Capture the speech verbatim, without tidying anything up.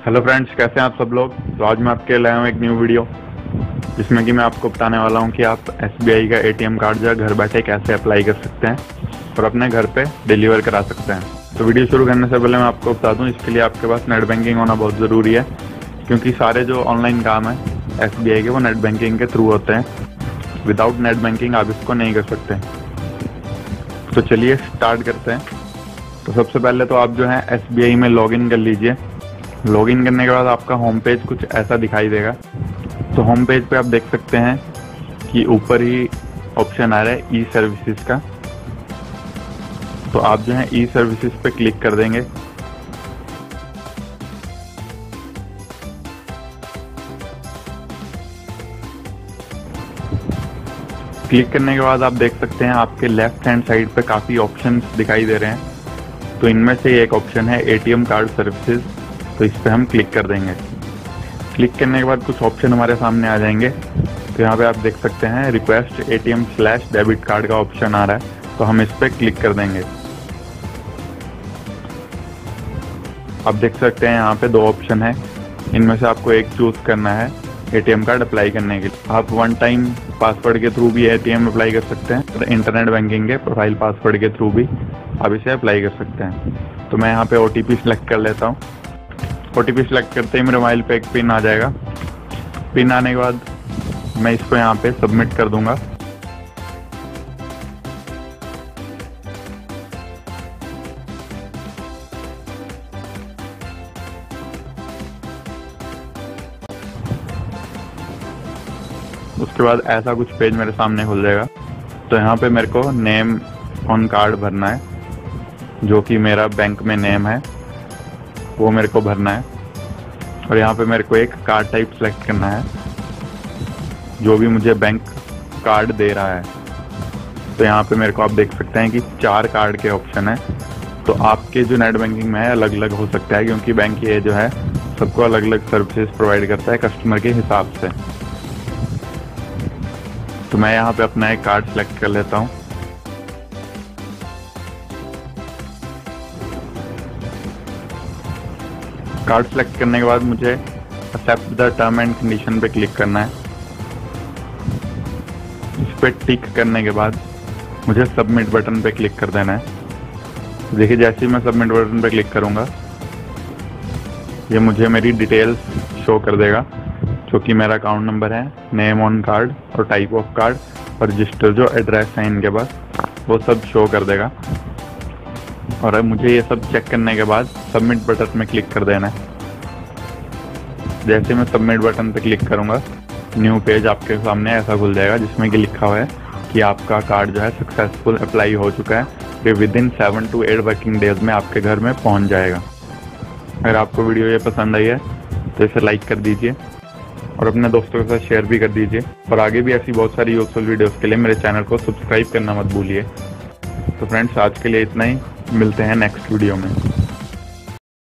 Hello friends, कैसे हैं आप सब लोग। तो आज मैं आपके लाया हूँ एक न्यू वीडियो जिसमें कि मैं आपको बताने वाला हूँ कि आप एस बी आई का ए टी एम कार्ड जो है घर बैठे कैसे अप्लाई कर सकते हैं और अपने घर पे डिलीवर करा सकते हैं। तो वीडियो शुरू करने से पहले मैं आपको बता दूँ, इसके लिए आपके पास नेट बैंकिंग होना बहुत ज़रूरी है, क्योंकि सारे जो ऑनलाइन काम है एस बी आई के वो नेट बैंकिंग के थ्रू होते हैं। विदाउट नेट बैंकिंग आप इसको नहीं कर सकते। तो चलिए स्टार्ट करते हैं। तो सबसे पहले तो आप जो है एस बी आई में लॉगिन कर लीजिए। लॉगिन करने के बाद आपका होम पेज कुछ ऐसा दिखाई देगा। तो होम पेज पे आप देख सकते हैं कि ऊपर ही ऑप्शन आ रहा है ई सर्विसेज का। तो आप जो है ई सर्विसेज पे क्लिक कर देंगे। क्लिक करने के बाद आप देख सकते हैं आपके लेफ्ट हैंड साइड पे काफ़ी ऑप्शंस दिखाई दे रहे हैं। तो इनमें से एक ऑप्शन है A T M card services, तो इस पर हम क्लिक कर देंगे। क्लिक करने के बाद कुछ ऑप्शन हमारे सामने आ जाएंगे। तो यहाँ पे आप देख सकते हैं request A T M slash debit card का ऑप्शन आ रहा है, तो हम इस पर क्लिक कर देंगे। आप देख सकते हैं यहाँ पे दो ऑप्शन है, इनमें से आपको एक चूज करना है A T M card apply करने के लिए। आप वन टाइम पासवर्ड के थ्रू भी ए टी एम अप्लाई कर सकते हैं और इंटरनेट बैंकिंग के प्रोफाइल पासवर्ड के थ्रू भी आप इसे अप्लाई कर सकते हैं। तो मैं यहाँ पे ओ टी पी सिलेक्ट कर लेता हूँ। ओ टी पी सिलेक्ट करते ही मेरे मोबाइल पे एक पिन आ जाएगा। पिन आने के बाद मैं इसको यहाँ पे सबमिट कर दूंगा। उसके बाद ऐसा कुछ पेज मेरे सामने खुल जाएगा। तो यहाँ पे मेरे को नेम ऑन कार्ड भरना है, जो कि मेरा बैंक में नेम है वो मेरे को भरना है। और यहाँ पे मेरे को एक कार्ड टाइप सेलेक्ट करना है जो भी मुझे बैंक कार्ड दे रहा है। तो यहाँ पे मेरे को आप देख सकते हैं कि चार कार्ड के ऑप्शन है। तो आपके जो नेट बैंकिंग में है अलग अलग हो सकता है, क्योंकि बैंक ये जो है सबको अलग अलग सर्विसेज प्रोवाइड करता है कस्टमर के हिसाब से। तो मैं यहाँ पे अपना एक कार्ड सेलेक्ट कर लेता हूँ। कार्ड सेलेक्ट करने के बाद मुझे accept the term and condition पे क्लिक करना है। इस पे टिक करने के बाद मुझे सबमिट बटन पे क्लिक कर देना है। देखिए जैसे ही मैं सबमिट बटन पे क्लिक करूँगा ये मुझे मेरी डिटेल्स शो कर देगा, जो कि मेरा अकाउंट नंबर है, नेम ऑन कार्ड और टाइप ऑफ कार्ड और रजिस्टर जो एड्रेस है इनके पास, वो सब शो कर देगा। और अब मुझे ये सब चेक करने के बाद सबमिट बटन में क्लिक कर देना है। जैसे मैं सबमिट बटन पे क्लिक करूँगा न्यू पेज आपके सामने ऐसा खुल जाएगा, जिसमें कि लिखा हुआ है कि आपका कार्ड जो है सक्सेसफुल अप्लाई हो चुका है। ये within seven to eight working days में आपके घर में पहुंच जाएगा। अगर आपको वीडियो ये पसंद आई है तो इसे लाइक कर दीजिए और अपने दोस्तों के साथ शेयर भी कर दीजिए। और आगे भी ऐसी बहुत सारी यूजफुल वीडियोस के लिए मेरे चैनल को सब्सक्राइब करना मत भूलिए। तो फ्रेंड्स आज के लिए इतना ही, मिलते हैं नेक्स्ट वीडियो में।